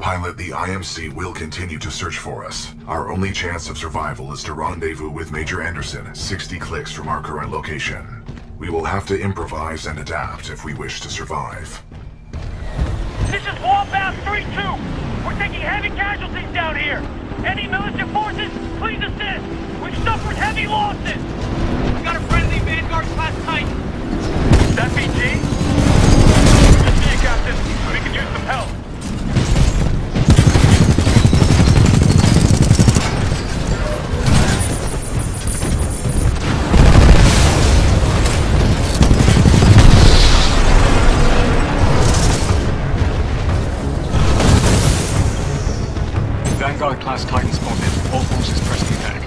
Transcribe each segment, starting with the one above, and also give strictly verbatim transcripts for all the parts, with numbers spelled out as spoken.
Pilot, the I M C will continue to search for us. Our only chance of survival is to rendezvous with Major Anderson, sixty clicks from our current location. We will have to improvise and adapt if we wish to survive. This is Warpath three two! We're taking heavy casualties down here! Any militant forces, please assist! We've suffered heavy losses! We got a friendly Vanguard class Titan! That B G? Good to see you, Captain. We could use some help. Vanguard-class Titan spotted. All forces press the attack.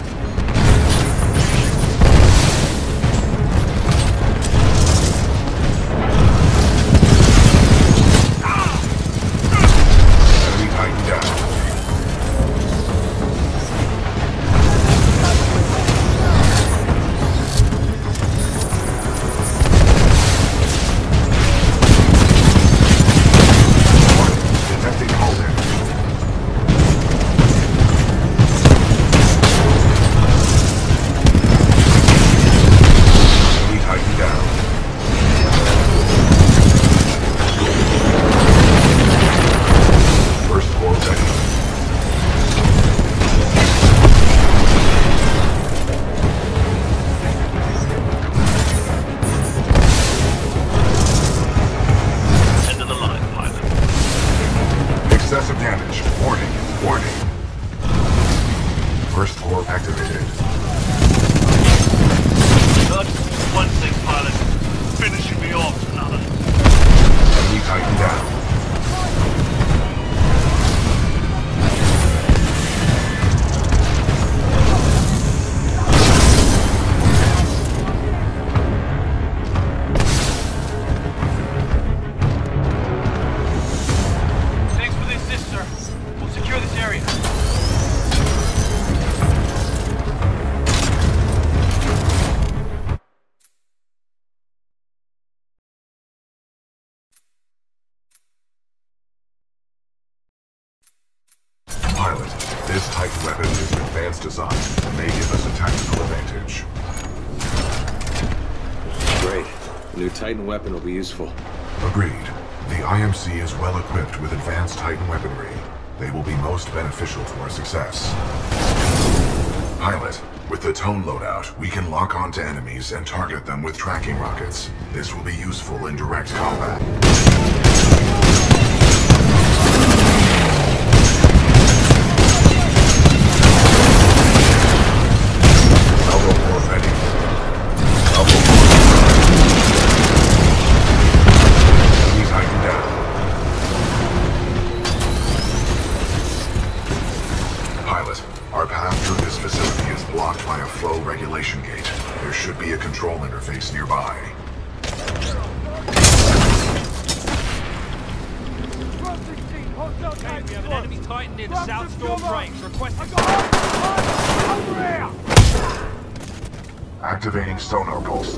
Enemy Titan down. Detecting Holden. Excessive damage. Warning. Warning. First floor activated. Good. One thing, pilot. Finishing me off another. Enemy Titan down. Pilot, this Titan weapon is an advanced design and may give us a tactical advantage. Great. The new Titan weapon will be useful. Agreed. The I M C is well equipped with advanced Titan weaponry. They will be most beneficial to our success. Pilot, with the Tone loadout, we can lock onto enemies and target them with tracking rockets. This will be useful in direct combat. Our path through this facility is blocked by a flow regulation gate. There should be a control interface nearby. Okay, we have an enemy Titan near the South Storm range. Requesting... Over here! Activating sonar pulse.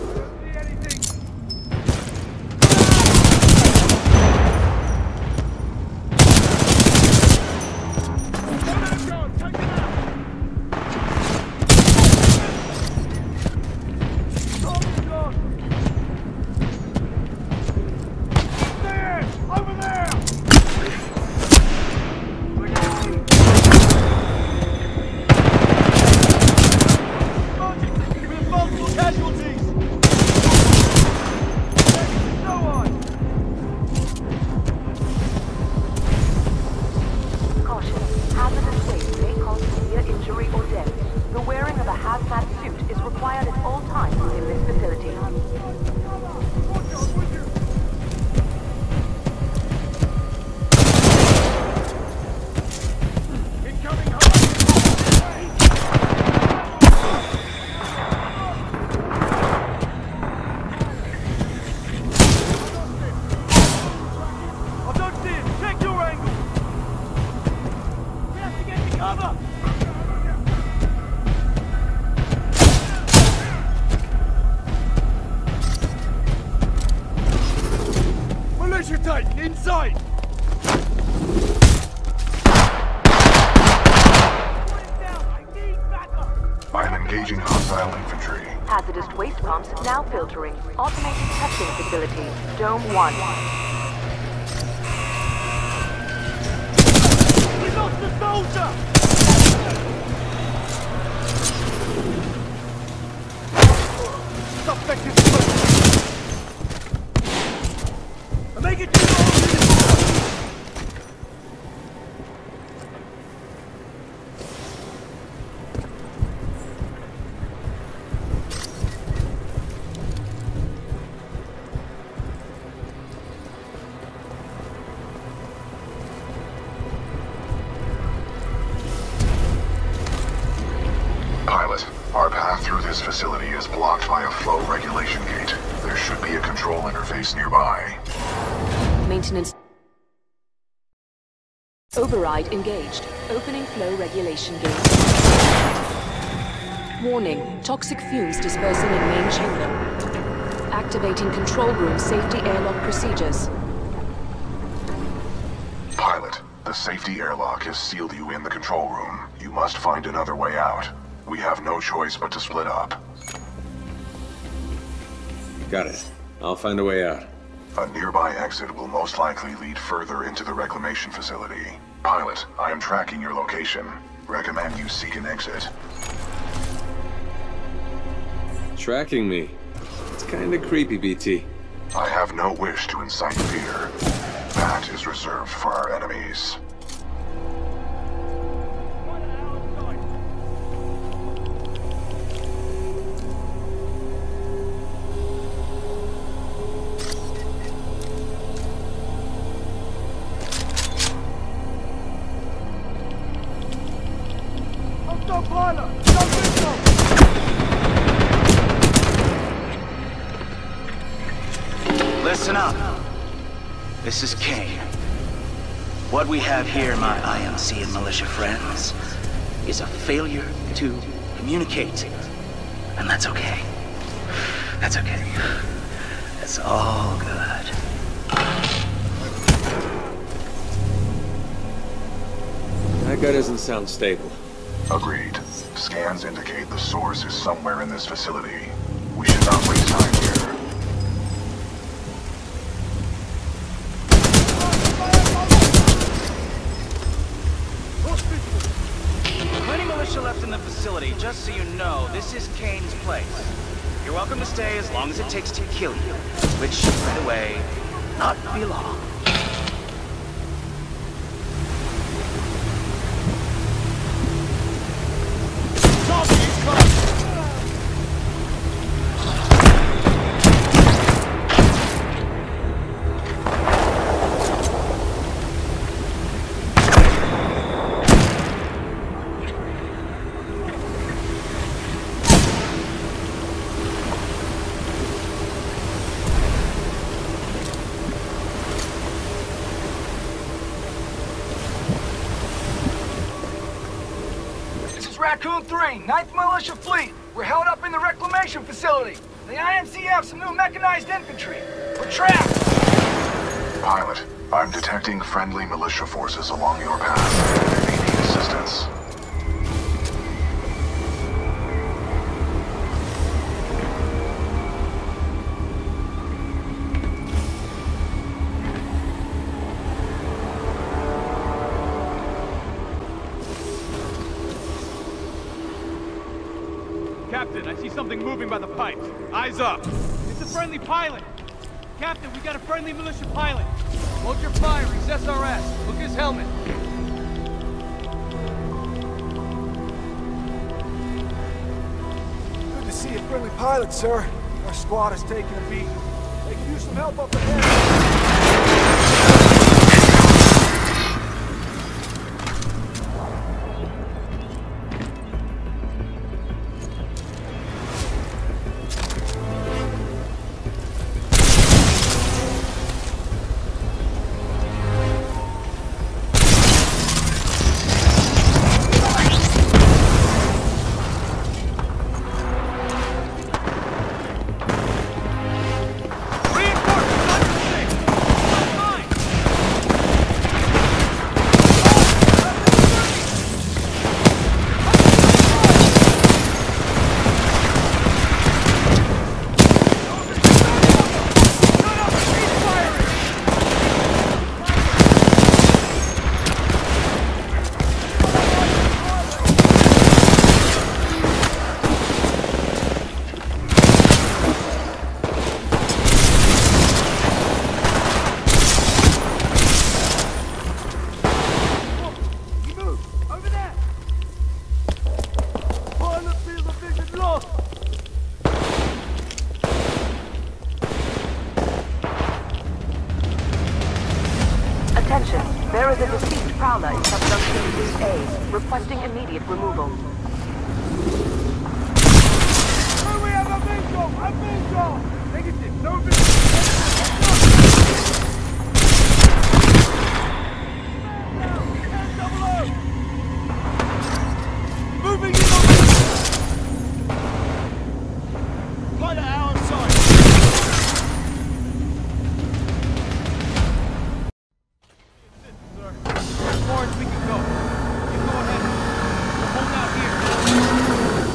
pumps now filtering. Automated testing facility. Dome one. We lost the soldier! Suspect is close. I make it too long. Pilot, our path through this facility is blocked by a flow regulation gate. There should be a control interface nearby. Maintenance. Override engaged. Opening flow regulation gate. Warning. Toxic fumes dispersing in main chamber. Activating control room safety airlock procedures. Pilot, the safety airlock has sealed you in the control room. You must find another way out. We have no choice but to split up. Got it. I'll find a way out. A nearby exit will most likely lead further into the reclamation facility. Pilot, I am tracking your location. Recommend you seek an exit. Tracking me. It's kinda creepy, B T. I have no wish to incite fear. That is reserved for our enemies. Listen up. This is Kane. What we have here, my I M C and militia friends, is a failure to communicate. And that's okay. That's okay. That's all good. That guy doesn't sound stable. Agreed. Scans indicate the source is somewhere in this facility. We should not waste time here. Plenty militia left in the facility. Just so you know, this is Kane's place. You're welcome to stay as long as it takes to kill you. Which, by the way, not be long. Raccoon three, ninth Militia Fleet. We're held up in the reclamation facility. The I M C have some new mechanized infantry. We're trapped! Pilot, I'm detecting friendly militia forces along your path. They need assistance. Captain, I see something moving by the pipes. Eyes up. It's a friendly pilot. Captain, we got a friendly militia pilot. Hold your fire. He's S R S. Look at his helmet. Good to see a friendly pilot, sir. Our squad is taking a beat. They can use some help up ahead. Impala in subduction group A, requesting immediate removal. We have a visual! A visual! Negative, no visual! Moving in on me! Pilot out on side! As far as we can go. You go ahead. Hold out here.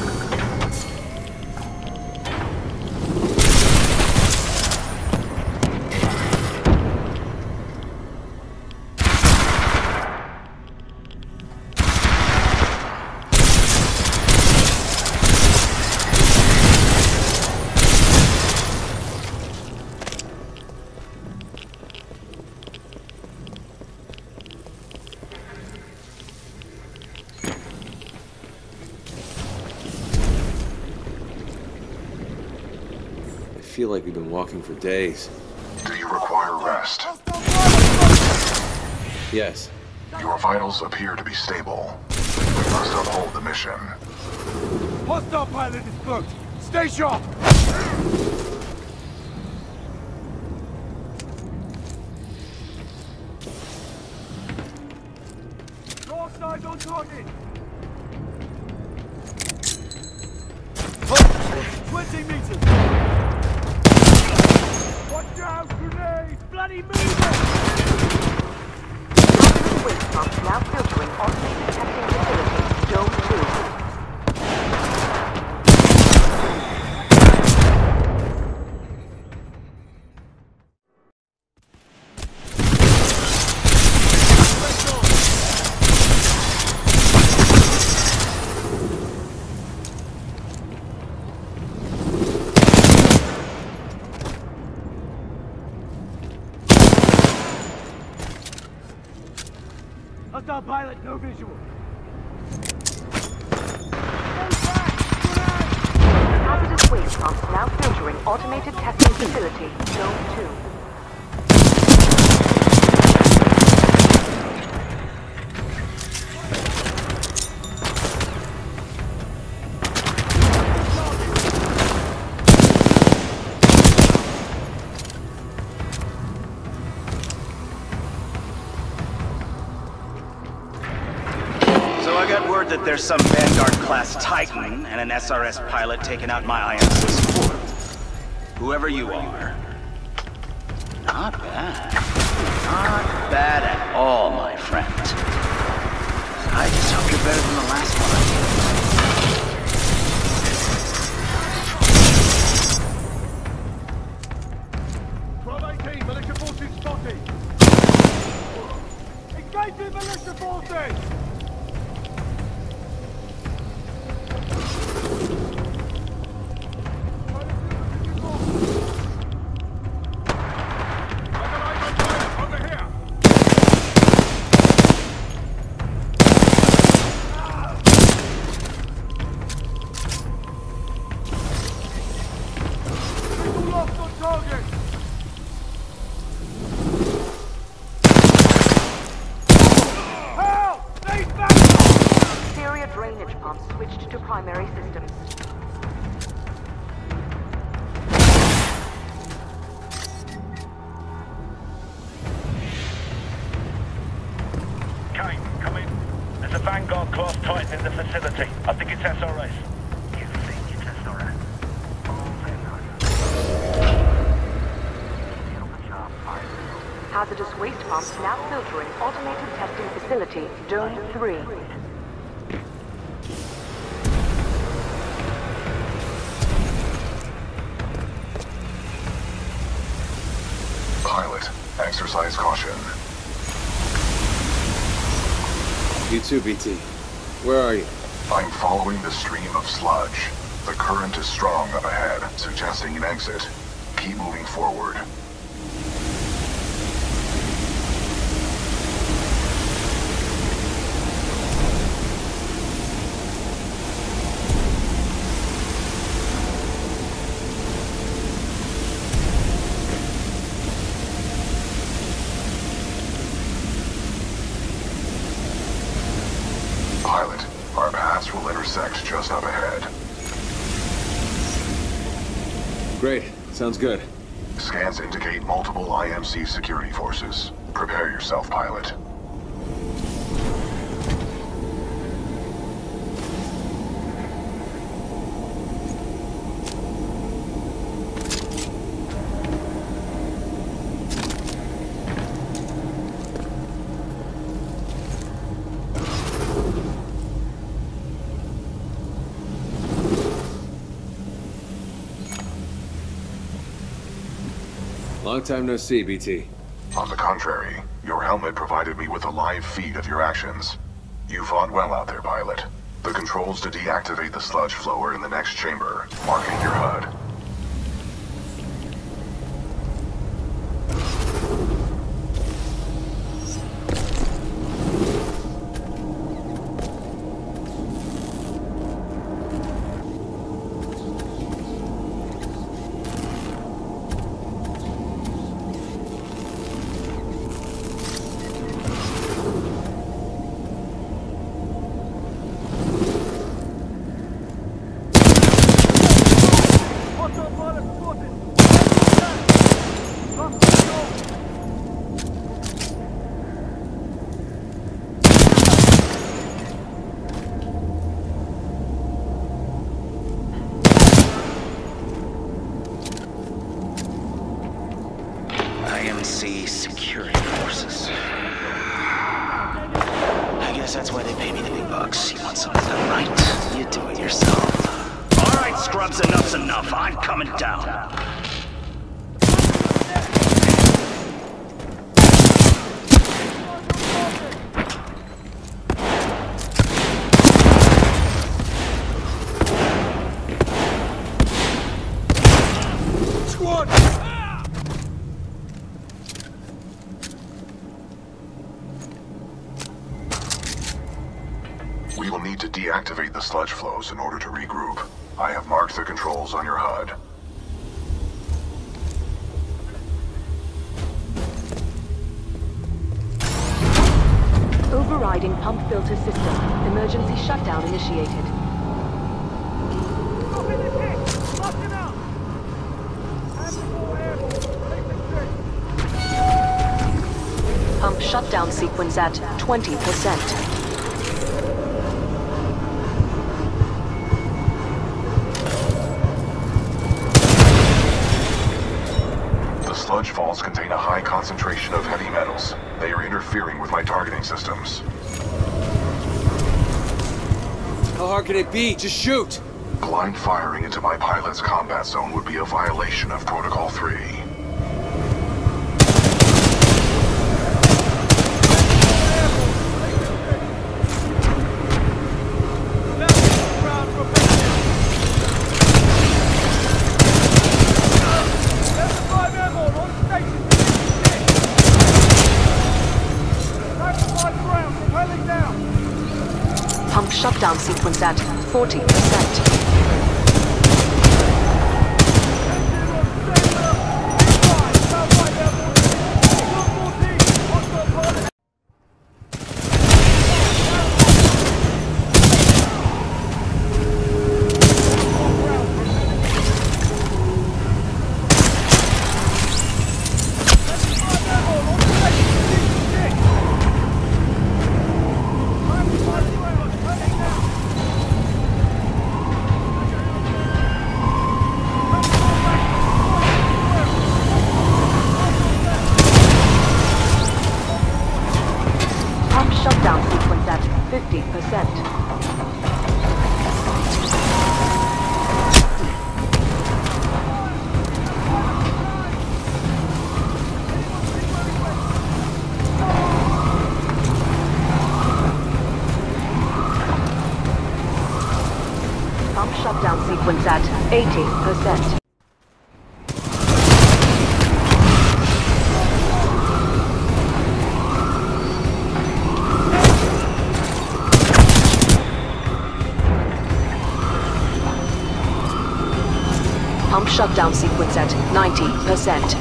I feel like we've been walking for days. Do you require rest? Yes. Your vitals appear to be stable. We must uphold the mission. Hostile pilot is booked. Stay sharp. North side on target. twenty meters. Watch out, grenade! Bloody movement! Hazardous waste pumps now filtering automated testing facility, Dome two. Hostile pilot, no visual. Hazardous waste pumps now filtering automated testing facility, Dome two. That there's some Vanguard-class Titan and an S R S pilot taking out my I M C support. Whoever you are. Not bad. Not bad at all, my friend. I just hope you're better than the last one. twelve eighteen, militia forces spotted. Engaging militia forces! Switched to primary systems. Kane, come in. There's a Vanguard class Titan in the facility. I think it's S R S. You think it's S R S? Hazardous waste pumps now filtering automated testing facility, Dome three. Pilot, exercise caution. You too, B T. Where are you? I'm following the stream of sludge. The current is strong up ahead, suggesting an exit. Keep moving forward. intersect just up ahead. Great. Sounds good. Scans indicate multiple I M C security forces. Prepare yourself, pilot. Long time no see, B T. On the contrary, your helmet provided me with a live feed of your actions. You fought well out there, pilot. The controls to deactivate the sludge flow are in the next chamber, marking your H U D. I M C security forces. I guess that's why they pay me the big bucks. You want something done right? You do it yourself. All right, scrubs, enough's enough. I'm coming down. We will need to deactivate the sludge flows in order to regroup. I have marked the controls on your H U D. Overriding pump filter system. Emergency shutdown initiated. Pump shutdown sequence at twenty percent. Sludge falls contain a high concentration of heavy metals. They are interfering with my targeting systems. How hard can it be? Just shoot! Blind firing into my pilot's combat zone would be a violation of Protocol three. Pump shutdown sequence at forty percent. Shutdown sequence at fifty percent. Pump shutdown sequence at eighty percent. Pump shutdown sequence at ninety percent.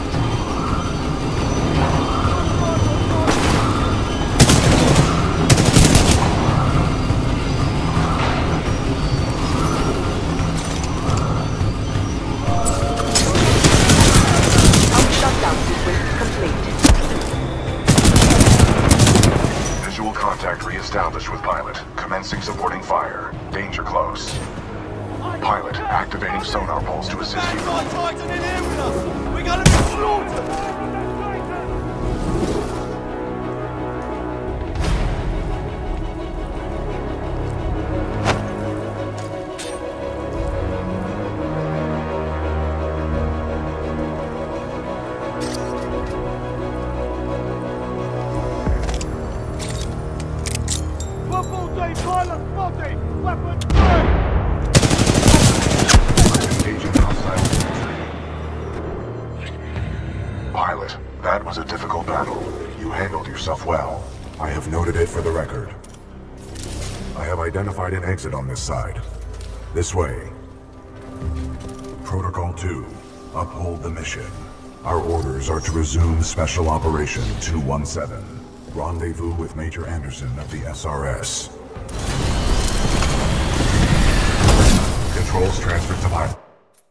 established with pilot. Commencing supporting fire. Danger close. Pilot, activating sonar pulse to assist you. Titan in here with us! We're gonna be slaughtered! Pilot, that was a difficult battle. You handled yourself well. I have noted it for the record. I have identified an exit on this side. This way. Protocol two. Uphold the mission. Our orders are to resume Special Operation two one seven. Rendezvous with Major Anderson of the S R S. Controls transferred to pilot.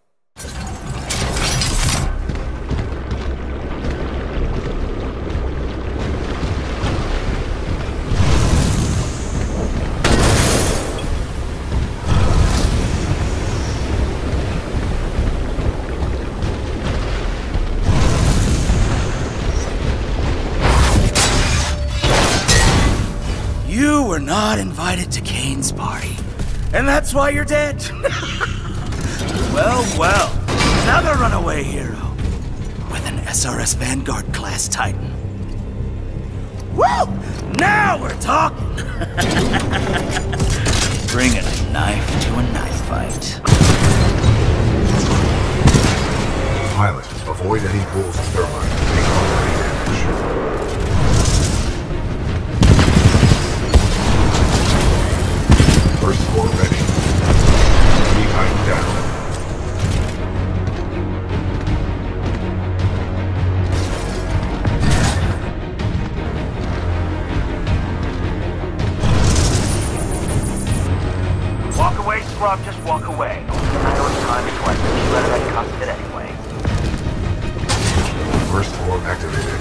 You were not invited to Kane's party, and that's why you're dead. Well, well, another runaway hero with an S R S Vanguard class Titan. Woo! Now we're talking. Bring a knife to a knife fight. Pilot, avoid any pools of thermite. Take on any damage. First floor ready. Three Titan down. Walk away, scrub, just walk away. I know it's time is twice, but you better have cussed it anyway. First floor activated.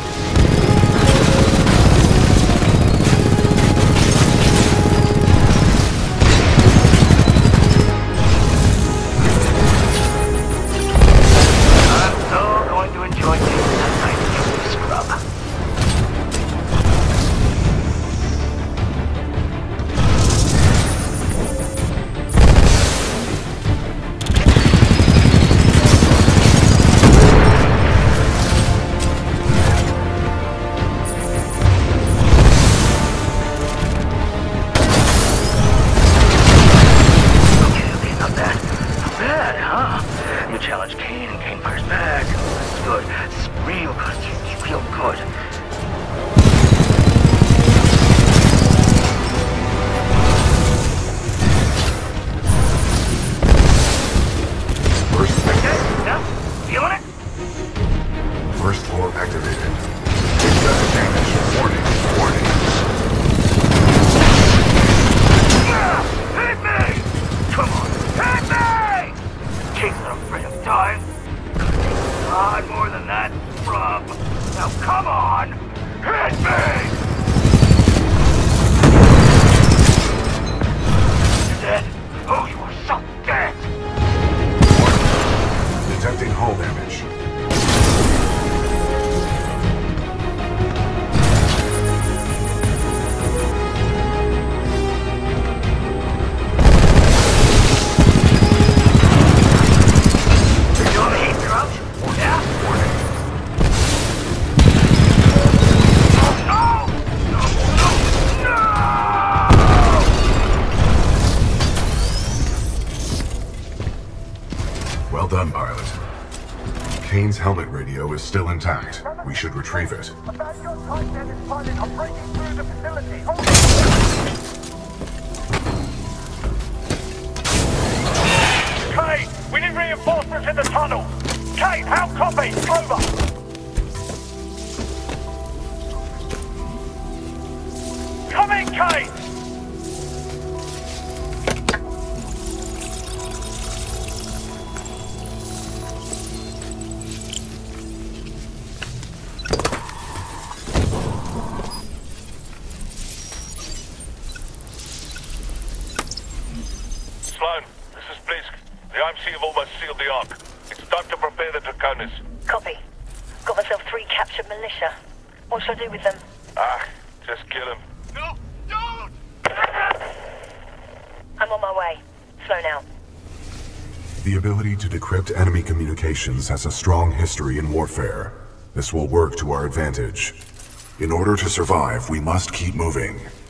Well done, pilot. Kane's helmet radio is still intact. We should retrieve it. Kane, we need reinforcements in the tunnel. Kane, how copy? Over. Come in, Kane! Sloan, this is Blisk. The I M C have almost sealed the Ark. It's time to prepare the Draconis. Copy. Got myself three captured militia. What should I do with them? Ah, just kill them. No, don't! I'm on my way. Slow now. The ability to decrypt enemy communications has a strong history in warfare. This will work to our advantage. In order to survive, we must keep moving.